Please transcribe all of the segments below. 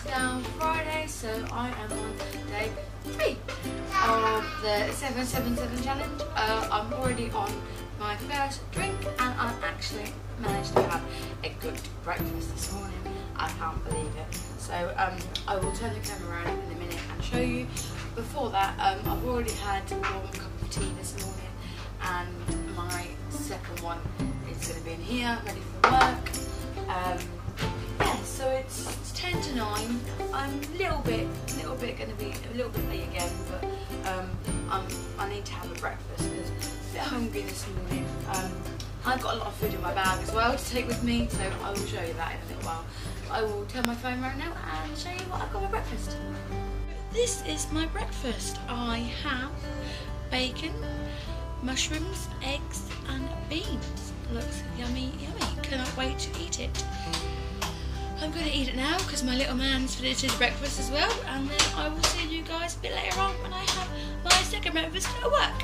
now Friday, so I am on day 3 of the 777 challenge. I'm already on my first drink and I've actually managed to have a good breakfast this morning. I can't believe it. So I will turn the camera around in a minute and show you. Before that, I've already had one cup of tea this morning and my second one is going to be in here, ready for work. Yeah, so it's 10 to 9. I'm a little bit going to be a little bit late again, but I need to have a breakfast because I'm a bit hungry this morning. I've got a lot of food in my bag as well to take with me, so I will show you that in a little while. I will turn my phone around now and show you what I've got for breakfast. This is my breakfast. I have bacon, mushrooms, eggs and beans. Looks yummy, yummy. Cannot wait to eat it. I'm going to eat it now because my little man's finished his breakfast as well, and then I will see you guys a bit later on when I have my second breakfast at work.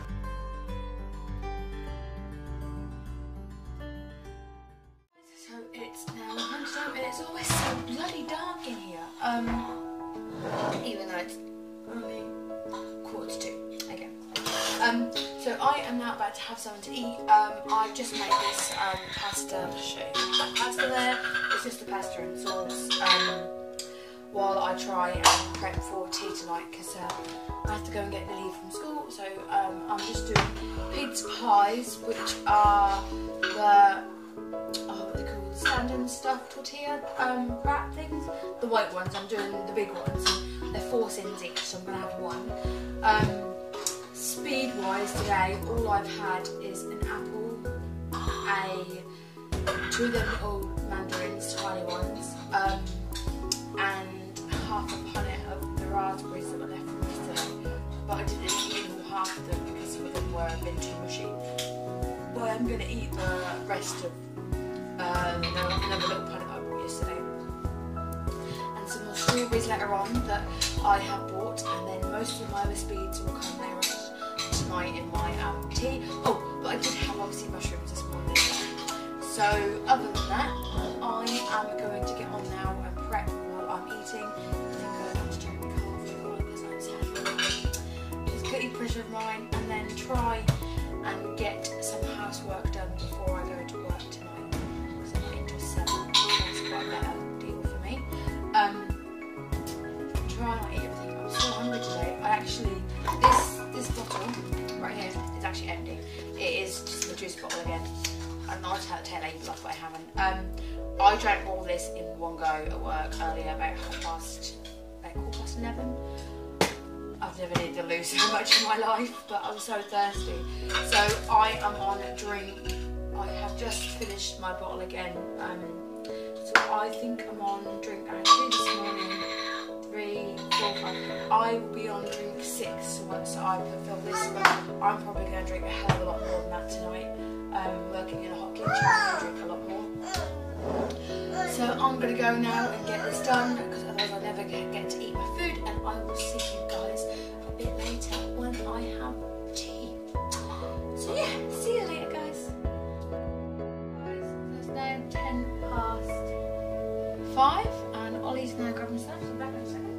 So it's now lunchtime and it's always so bloody dark in here. Even though it's only 1:45 again. So I am now about to have something to eat. I've just made this pasta. I'll show you that pasta there. It's just the pasta and sauce. While I try and prep for tea tonight, because I have to go and get Lily from school. So I'm just doing pizza pies, which are the what are they called? Stand-in stuffed tortilla wrap things. The white ones. I'm doing the big ones. They're 4 cents each, so I'm gonna have one. Speed-wise today, all I've had is an apple, 2 of them little mandarins, tiny ones, and half a punnet of the raspberries that were left from yesterday. But I didn't eat all half of them because some of them were a bit too mushy. But I'm going to eat the rest of another little punnet I bought yesterday. And some more strawberries later on that I have bought, and then most of my other speeds will come later on tonight in my tea. Oh, but I did have obviously mushrooms this morning. So other than that, I am going to get on now and prep while I'm eating. And then go and drink my coffee because I'm sad. It's a guilty pleasure of mine, and then try and get some housework done before I go to work tonight. Because I'm not into 7. That's quite a better deal for me. Try and eat everything. I'm so hungry today. I actually this bottle right here is actually empty. It is just the juice bottle again. And I'll tell the label off, but I haven't. I drank all this in one go at work earlier, about 11. I've never needed to lose so much in my life, but I'm so thirsty. So I am on a drink. I have just finished my bottle again. So I think I'm on drink actually this morning. 3, 4, 5. I will be on drink 6 once I fulfill this, but I'm probably going to drink a hell of a lot more than that tonight. Working in a hot kitchen, I drink a lot more. So I'm going to go now and get this done, because otherwise I never get to eat my food, and I will see you guys a bit later when I have tea. So yeah, see you later guys. Guys, it's now 10 past 5 and Ollie's now grabbing stuff, so back in a second.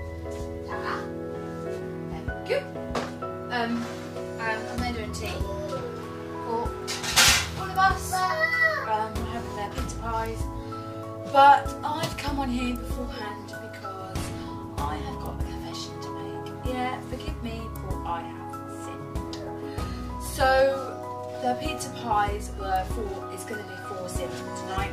Thank you. And they're doing tea for all of us. We're having their pizza pies. But I've come on here beforehand because I have got a confession to make. Yeah, forgive me for I have sinned. So the pizza pies were is going to be 4 cents tonight.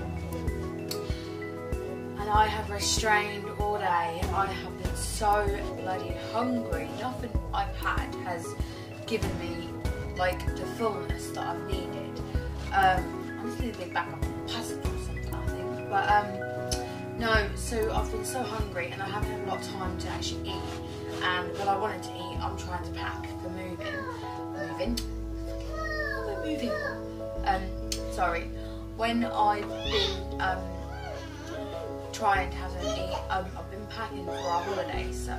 And I have restrained all day. I have been so bloody hungry. Nothing I've had has given me like the fullness that I've needed. I just need a big bag of pasta or something, I think. But no, so I've been so hungry and I haven't had a lot of time to actually eat. And what I wanted to eat, I'm trying to pack for moving. Sorry. When I've been trying to have something to eat, I've been packing for our holiday. So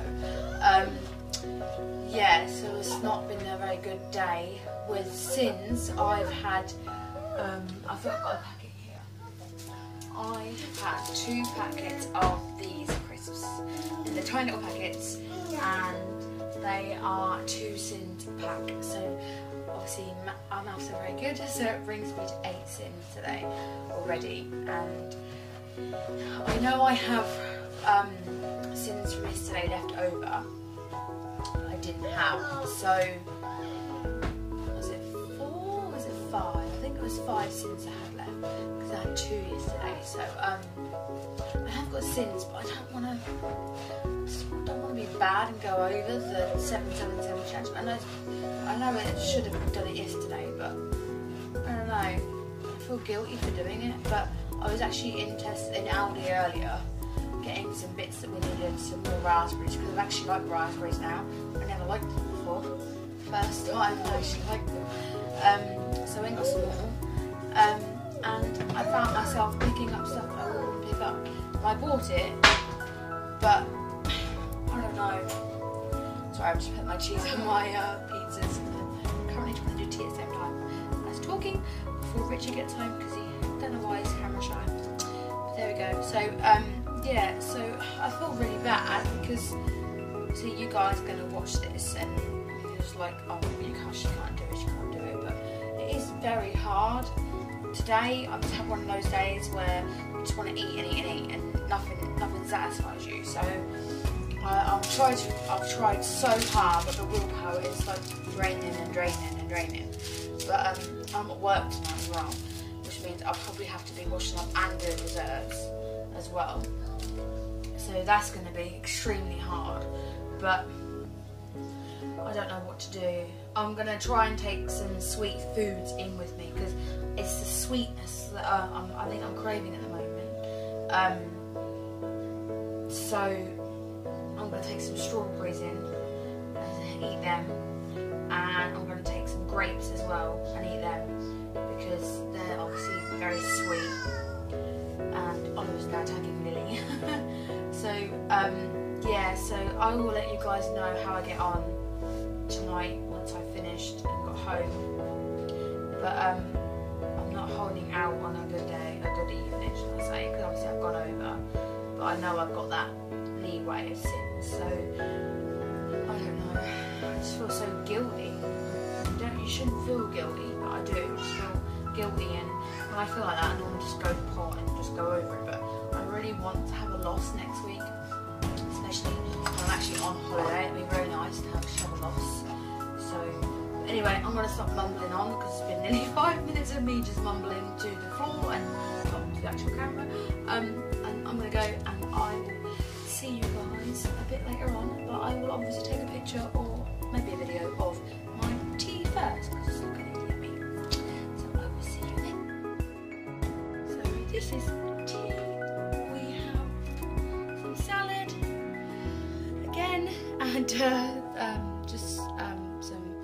yeah, so it's not been a very good day. With sins, I've had I've got a packet here. I had 2 packets of these crisps. crisps. They're tiny little packets, and they are 2 sins a pack. So obviously our maths are very good, so it brings me to 8 sins today already. And I know I have sins from yesterday left over. I didn't have, so was it 4? Was it 5? I think it was 5 sins I had left because I had 2 yesterday. So I have got sins, but I don't want to be bad and go over the 777 challenge. I know it should have done it yesterday, but I don't know. I feel guilty for doing it, but I was actually in Aldi earlier, getting some bits that we needed, some more raspberries, because I've actually liked raspberries now. I never liked them before. First time I actually liked them. So I got some more. And I found myself picking up stuff that I wouldn't pick up. I bought it, but I don't know. Sorry, I've just put my cheese on my pizzas. I'm currently trying to do tea at the same time. I was talking before Richard gets home because he don't know why he's camera shy. But there we go. So yeah, so I feel really bad because see you guys are gonna watch this and you're just like, oh, she can't do it, but it is very hard. Today I just have one of those days where you just want to eat and eat and eat and nothing satisfies you. So I've tried so hard, but the willpower is like draining. But I'm at work tonight as well, which means I'll probably have to be washing up and doing reserves as well. So that's going to be extremely hard, but I don't know what to do. I'm going to try and take some sweet foods in with me because it's the sweetness that I think I'm craving at the moment. So I'm going to take some strawberries in and eat them, and I'm going to take some grapes as well and eat them because they're obviously very sweet. And Oliver's now tagging Lily. So yeah, so I will let you guys know how I get on tonight once I've finished and got home. But I'm not holding out on a good day, a good evening, should I say, because obviously I've gone over, but I know I've got that leeway of sins, so I don't know. I just feel so guilty. You shouldn't feel guilty, but I do. I just feel guilty, and when I feel like that, I normally just go to pot and just go over it. But I really want to have a loss next week, especially when I'm actually on holiday. It'd be very nice to have a loss. So anyway, I'm going to stop mumbling on because it's been nearly 5 minutes of me just mumbling to the floor and not to the actual camera. And I'm going to go and I will see you guys a bit later on. But I will obviously take a picture or maybe a video of my tea first because it's not going to get me. So I will see you then. So this is tea. We have some salad again and just some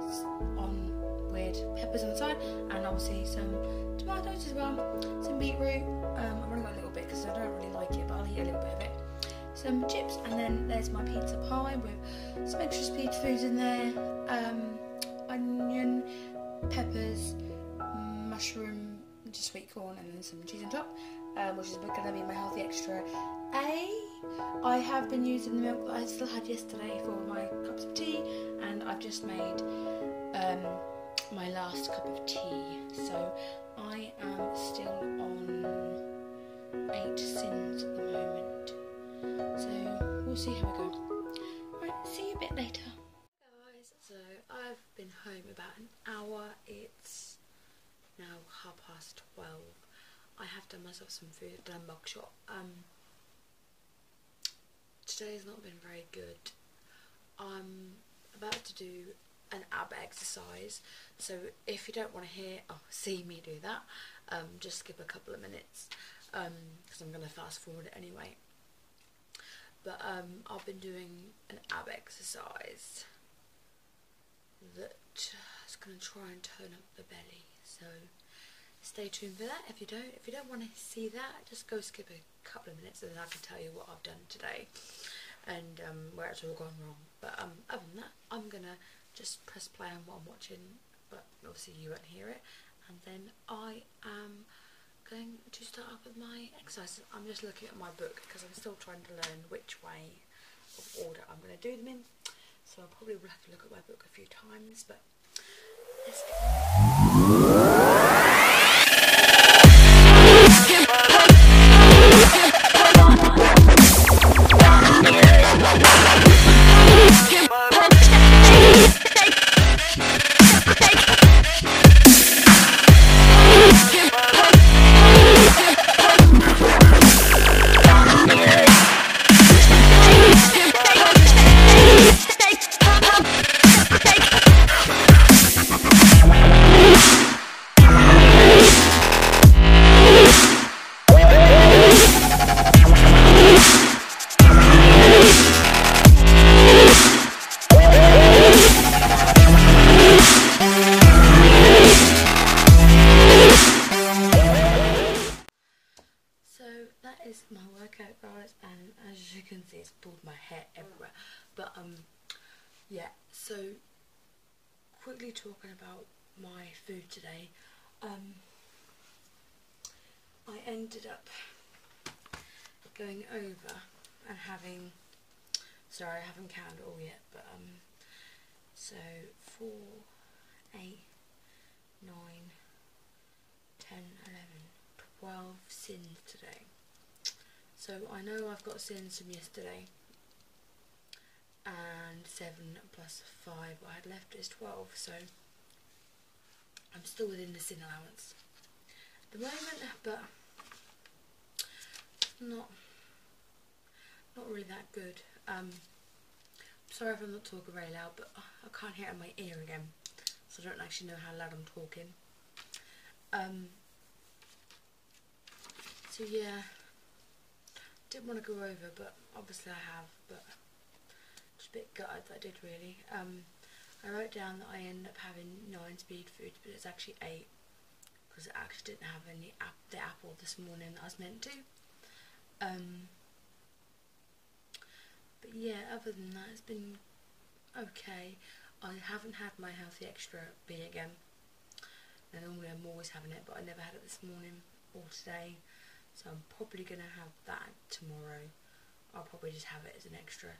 peppers on the side, and obviously some tomatoes as well, some beetroot. I've only got a little bit because I don't really like it, but I'll eat a little bit of it. Some chips, and then there's my pizza pie with some extra sweet foods in there, onion, peppers, mushroom, just sweet corn, and then some cheese on top, which is going to be my healthy extra A. I have been using the milk that I still had yesterday for my cups of tea, and I've just made my last cup of tea, so I am still on 8 sins at the moment, so we'll see how we go. Right, see you a bit later. Guys, so I've been home about an hour. It's now 12:30. I have done myself some food, I've done a mug shot. Today's not been very good. I'm about to do an ab exercise, so if you don't want to see me do that, just skip a couple of minutes because I'm going to fast forward it anyway. But I've been doing an ab exercise that is going to try and tone up the belly, so stay tuned for that. If you don't want to see that, just go skip a couple of minutes and then I can tell you what I've done today and where it's all gone wrong. But other than that, I'm going to just press play on what I'm watching, but obviously you won't hear it, and then I am going to start up with my exercises. I'm just looking at my book because I'm still trying to learn which way of order I'm going to do them in. So I probably will have to look at my book a few times, but let's get on. My workout, guys, and as you can see, it's pulled my hair everywhere. But yeah, so quickly talking about my food today, I ended up going over and having, sorry, I haven't counted it all yet, but so 4, 8, 9, 10, 11, 12 sins today. So I know I've got sins from yesterday, and 7 plus 5 I had left is 12, so I'm still within the sin allowance at the moment, but not really that good. Sorry if I'm not talking very loud, but I can't hear it in my ear again, so I don't actually know how loud I'm talking. So yeah, didn't want to go over, but obviously I have, but just a bit gutted that I did, really. I wrote down that I ended up having 9 speed foods, but it's actually 8, because I actually didn't have any the apple this morning that I was meant to. But yeah, other than that, it's been okay. I haven't had my Healthy Extra B again. Now normally I'm always having it, but I never had it this morning or today, so I'm probably going to have that tomorrow. I'll probably just have it as an extra.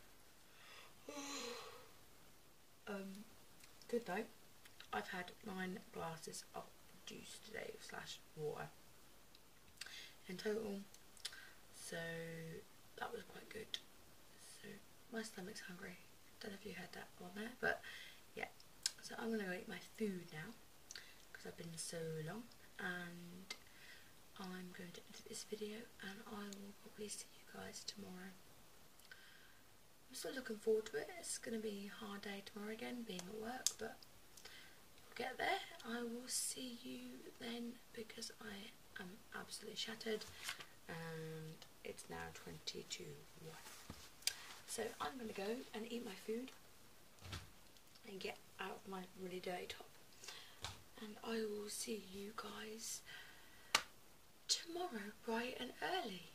Good though. I've had 9 glasses of juice today / water in total, so that was quite good. So my stomach's hungry. Don't know if you heard that on there, but yeah. So I'm gonna go eat my food now because I've been so long, and I'm going to edit this video, and I will probably see you guys tomorrow. I'm still looking forward to it. It's going to be a hard day tomorrow again, being at work, but we'll get there. I will see you then, because I am absolutely shattered, and it's now 20 to 1. So I'm going to go and eat my food and get out of my really dirty top, and I will see you guys tomorrow bright and early.